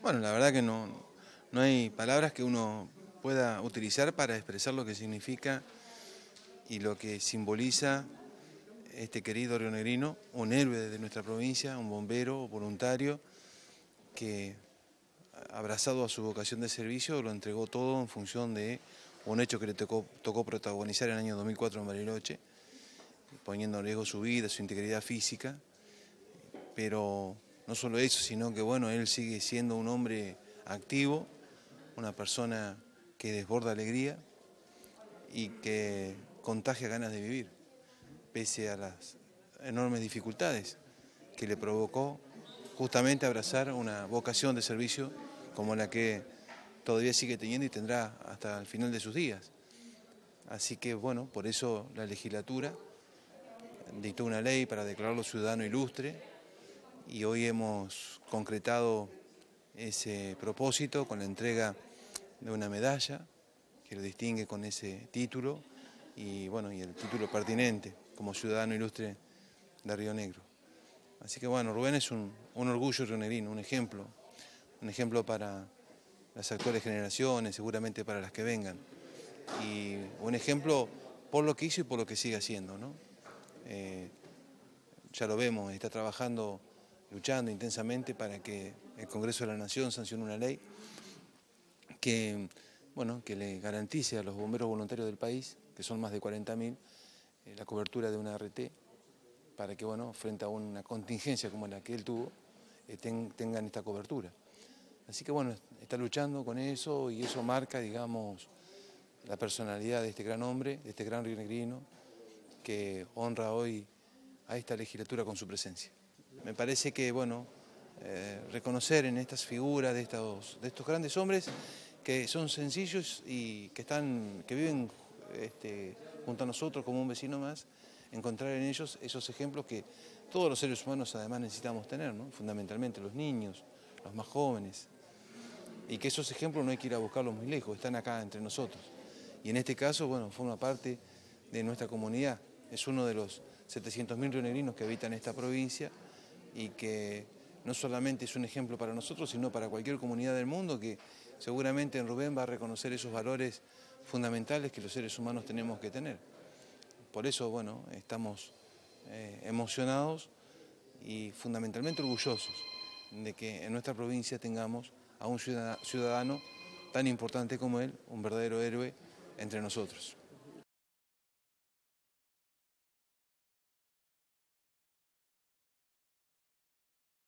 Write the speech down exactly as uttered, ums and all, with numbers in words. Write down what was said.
Bueno, la verdad que no, no hay palabras que uno pueda utilizar para expresar lo que significa y lo que simboliza este querido rionegrino, un héroe de nuestra provincia, un bombero voluntario que, abrazado a su vocación de servicio, lo entregó todo en función de un hecho que le tocó, tocó protagonizar en el año dos mil cuatro en Bariloche, poniendo en riesgo su vida, su integridad física, pero no solo eso, sino que bueno, él sigue siendo un hombre activo, una persona que desborda alegría y que contagia ganas de vivir, pese a las enormes dificultades que le provocó justamente abrazar una vocación de servicio como la que todavía sigue teniendo y tendrá hasta el final de sus días. Así que bueno, por eso la legislatura dictó una ley para declararlo ciudadano ilustre y hoy hemos concretado ese propósito con la entrega de una medalla que lo distingue con ese título y bueno, y el título pertinente como ciudadano ilustre de Río Negro. Así que bueno, Rubén es un, un orgullo rionegrino, un ejemplo, un ejemplo para las actuales generaciones, seguramente para las que vengan, y un ejemplo por lo que hizo y por lo que sigue haciendo, ¿no? Eh, ya lo vemos, está trabajando, luchando intensamente para que el Congreso de la Nación sancione una ley que, bueno, que le garantice a los bomberos voluntarios del país, que son más de cuarenta mil, eh, la cobertura de una R T, para que, bueno, frente a una contingencia como la que él tuvo, eh, ten, tengan esta cobertura. Así que, bueno, está luchando con eso y eso marca, digamos, la personalidad de este gran hombre, de este gran rionegrino, que honra hoy a esta legislatura con su presencia. Me parece que, bueno, eh, reconocer en estas figuras de estos, de estos grandes hombres que son sencillos y que, están, que viven este, junto a nosotros como un vecino más, encontrar en ellos esos ejemplos que todos los seres humanos además necesitamos tener, ¿no? Fundamentalmente los niños, los más jóvenes, y que esos ejemplos no hay que ir a buscarlos muy lejos, están acá entre nosotros. Y en este caso, bueno, forma parte de nuestra comunidad, es uno de los setecientos mil rionegrinos que habitan esta provincia y que no solamente es un ejemplo para nosotros, sino para cualquier comunidad del mundo que seguramente en Rubén va a reconocer esos valores fundamentales que los seres humanos tenemos que tener. Por eso, bueno, estamos eh, emocionados y fundamentalmente orgullosos de que en nuestra provincia tengamos a un ciudadano tan importante como él, un verdadero héroe entre nosotros.